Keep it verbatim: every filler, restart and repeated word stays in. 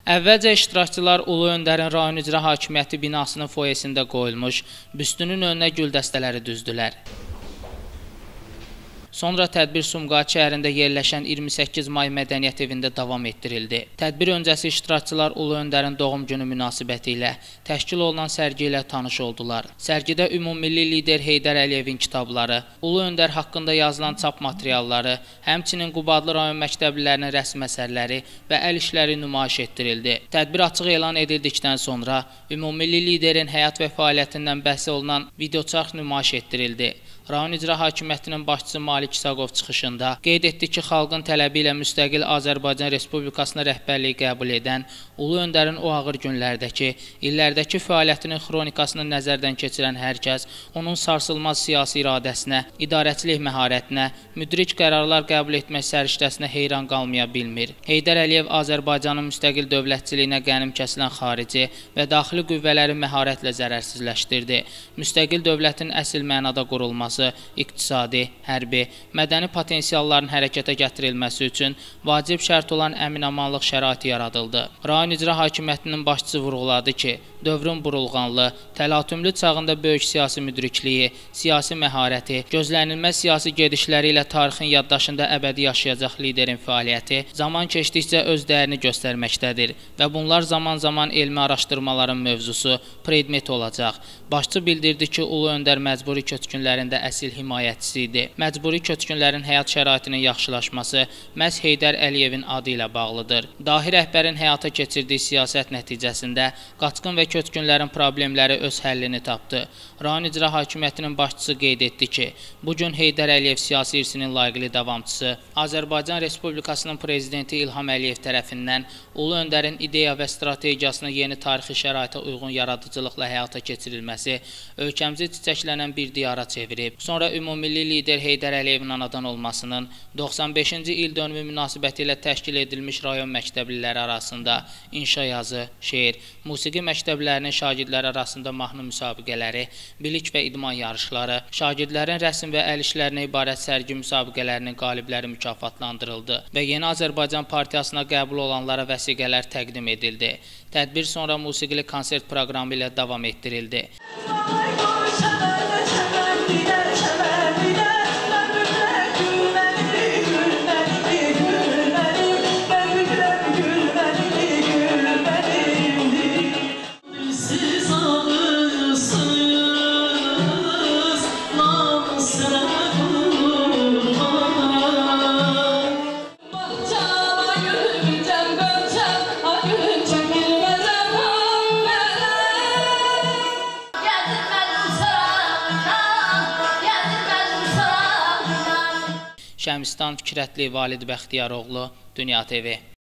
Əvvəlcə iştirakçılar Ulu Öndərin rayon icra hakimiyyəti binasının foyesində qoyulmuş büstünün önünə gül dəstələri düzdülər. Sonra tədbir Sumqayıt şəhərində yerləşən iyirmi səkkiz may Mədəniyyət evində davam etdirildi. Tədbir öncəsi iştirakçılar Ulu Öndərin doğum günü münasibəti ilə təşkil olunan sərgi ilə tanış oldular. Sərgidə ümummilli lider Heydər Əliyevin kitabları, Ulu Öndər haqqında yazılan çap materialları, həmçinin Qubadlı rayon məktəblilərinin rəsm əsərləri və əl işləri nümayiş etdirildi. Tədbir açıq elan edildikdən sonra ümummilli liderin həyat və fəaliyyətindən bəhs olunan videoçarx nümayiş etdirildi. Rayon icra hakimiyyətinin başçısı Malik İsaqov çıxışında qeyd etdi ki, xalqın tələbi ilə müstəqil Azərbaycan Respublikasına rəhbərliyi qəbul edən Ulu Öndərin o ağır günlərdəki, illərdəki fəaliyyətinin xronikasını nəzərdən keçirən hər kəs onun sarsılmaz siyasi iradəsinə, idarəçilik məharətinə, müdrik qərarlar qəbul etmək səriştəsinə heyran qalmaya bilmir. Heydər Əliyev Azərbaycanın müstəqil dövlətçiliyinə qənim kəsilən xarici və daxili qüvvələri məharətlə zərərsizləşdirdi. Müstəqil dövlətin əsl mənada qurulması, iqtisadi, hərbi, mədəni potensialların hərəkətə gətirilməsi üçün vacib şərt olan əmin-amanlıq şəraiti yaradıldı. Rayon icra hakimiyyətinin başçısı vurğuladı ki, dövrün burulğanlı, təlatümlü çağında böyük siyasi müdrikliyi, siyasi məharəti, gözlənilməz siyasi gedişləri ilə tarixin yaddaşında əbədi yaşayacaq liderin fəaliyyəti zaman keçdikcə öz dəyərini göstərməkdədir və bunlar zaman-zaman elmi araşdırmaların mövzusu, predmet olacaq. Başçı bildirdi ki, Ulu Öndər məcburi köçkünlərində əsil himayətçisi idi. Məcburi köçkünlərin həyat şəraitinin yaxşılaşması məhz Heydər Əliyevin adı ilə bağlıdır. Dahi rəhbərin həyata keçirdiyi siyasət nəticəsində qaçqın və köçkünlərin problemləri öz həllini tapdı. Rayon icra hakimiyyətinin başçısı qeyd etdi ki, bugün Heydər Əliyev siyasi irsinin layiqli davamçısı, Azərbaycan Respublikasının prezidenti İlham Əliyev tərəfindən Ulu Öndərin ideya və strategiyasını yeni tarixi şəraitə uyğun yaradıcılıqla həyata keçirilməsi ölkəmizi çiçəklənən bir diyara çevirib. Sonra ümummilli lider Heydər Əliyevin anadan olmasının doxsan beşinci il dönümü münasibəti ilə təşkil edilmiş rayon məktəbliləri arasında inşa yazı, şeir, musiqi məktəblərinin şagirdləri arasında mahnı müsabiqələri, bilik və idman yarışları, şagirdlərin rəsm və əl işlərinə ibarət sərgi müsabiqələrinin qalibləri mükafatlandırıldı və Yeni Azərbaycan Partiyasına qəbul olanlara vəsiqələr təqdim edildi. Tədbir sonra musiqili konsert proqramı ilə davam etdirildi. Şəmistan Fikrətli, Valid Bəxtiyaroğlu, Dünya T V.